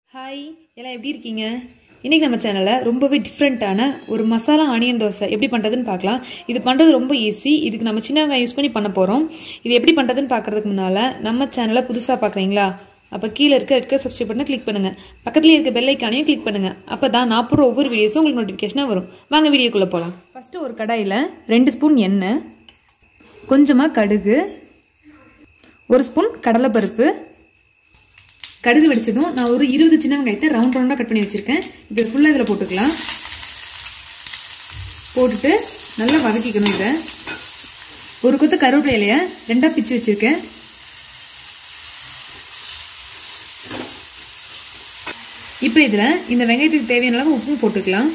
Hi எல்லாம் எப்படி இருக்கீங்க? இன்றைக்கி நம்ம சேனலில் ரொம்பவே டிஃப்ரெண்ட்டான ஒரு மசாலா ஆனியன் தோசை எப்படி பண்ணுறதுன்னு பார்க்கலாம். இது பண்ணுறது ரொம்ப ஈஸி. இதுக்கு நம்ம சின்ன வெங்காயம் யூஸ் பண்ணி பண்ண போகிறோம். இது எப்படி பண்ணுறதுன்னு பார்க்குறதுக்கு முன்னால் நம்ம சேனலை புதுசாக பார்க்குறீங்களா? அப்போ கீழே இருக்க சப்ஸ்கிரைப் பண்ண கிளிக் பண்ணுங்கள். பக்கத்துலேயே இருக்க பெல் ஐக்கானையும் கிளிக் பண்ணுங்கள். அப்போ தான் நான் போடுற ஒவ்வொரு வீடியோஸும் உங்களுக்கு நோட்டிஃபிகேஷனாக வரும். வாங்க வீடியோக்குள்ளே போகலாம். ஃபஸ்ட்டு ஒரு கடாயில் 2 ஸ்பூன் எண்ணெய், கொஞ்சமாக கடுகு, 1 ஸ்பூன் கடலைப்பருப்பு. கடுகு வெடிச்சதும் நான் ஒரு 20 சின்ன வெங்காயத்தை ரவுண்டாக கட் பண்ணி வச்சுருக்கேன். இப்போ ஃபுல்லாக இதில் போட்டுக்கலாம். போட்டுட்டு நல்லா வதக்கிக்கணும். இதை ஒரு கொத்து கருவேப்பிலை இலையை 2ஆக பிச்சு வச்சுருக்கேன். இப்போ இதில் இந்த வெங்காயத்துக்கு தேவையான அளவு உப்பும் போட்டுக்கலாம்.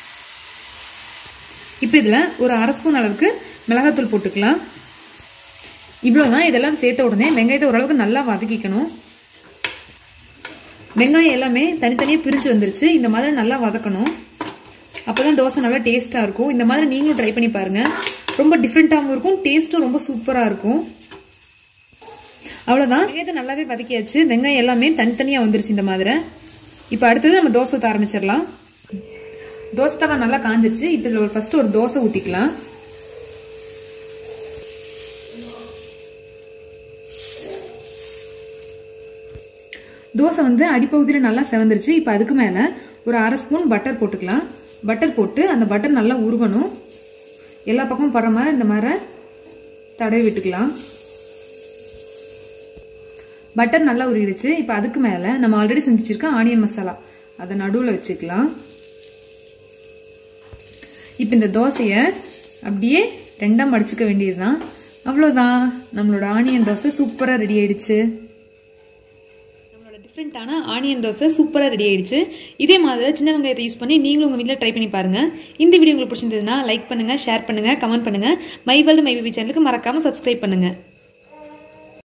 இப்போ இதில் ஒரு 1/2 ஸ்பூன் அளவுக்கு மிளகாத்தூள் போட்டுக்கலாம். இவ்வளோதான். இதெல்லாம் சேர்த்த உடனே வெங்காயத்தை ஓரளவுக்கு நல்லா வதக்கிக்கணும். வெங்காயம் எல்லாமே தனித்தனியாக பிரிஞ்சு வந்துருச்சு. இந்த மாதிரி நல்லா வதக்கணும். அப்போ தான் தோசை நல்லா டேஸ்ட்டாக இருக்கும். இந்த மாதிரி நீங்களும் ட்ரை பண்ணி பாருங்கள். ரொம்ப டிஃப்ரெண்ட்டாகவும் இருக்கும், டேஸ்ட்டும் ரொம்ப சூப்பராக இருக்கும். அவ்வளோதான். வெங்காயத்தை நல்லாவே வதக்கியாச்சு. வெங்காயம் எல்லாமே தனித்தனியாக வந்துருச்சு இந்த மாதிரி. இப்போ அடுத்தது நம்ம தோசை ஊற்ற ஆரம்பிச்சிடலாம். தோசை தவா நல்லா காஞ்சிருச்சு. இப்போ இதில் ஃபஸ்ட்டு ஒரு தோசை ஊற்றிக்கலாம். தோசை வந்து அடிப்பகுதியில் நல்லா செவந்துருச்சு. இப்போ அதுக்கு மேலே ஒரு 1/2 ஸ்பூன் பட்டர் போட்டுக்கலாம். பட்டர் போட்டு அந்த பட்டர் நல்லா உருகணும். எல்லா பக்கமும் படுற மாதிரி இந்த மாதிரி தடவி விட்டுக்கலாம். பட்டர் நல்லா உருகிடுச்சு. இப்போ அதுக்கு மேலே நம்ம ஆல்ரெடி செஞ்சு வச்சிருக்க ஆனியன் மசாலா அதை நடுவில் வச்சுக்கலாம். இப்போ இந்த தோசையை அப்படியே 2ஆக மடிச்சுக்க வேண்டியதுதான். அவ்வளோதான், நம்மளோட ஆனியன் தோசை சூப்பராக ரெடி ஆயிடுச்சு. டிஃப்ரெண்ட்டான ஆனியன் தோசை சூப்பராக ரெடி ஆயிடுச்சு. இதே மாதிரி சின்ன வெங்காயத்தை யூஸ் பண்ணி நீங்களும் உங்கள் வீட்டில் ட்ரை பண்ணி பாருங்கள். இந்த வீடியோ உங்களுக்கு பிடிச்சிருந்ததுன்னா லைக் பண்ணுங்கள், ஷேர் பண்ணுங்கள், கமெண்ட் பண்ணுங்கள். மை வேர்ல்டு மை பேபி சேனலுக்கு மறக்காமல் சப்ஸ்கிரைப் பண்ணுங்கள்.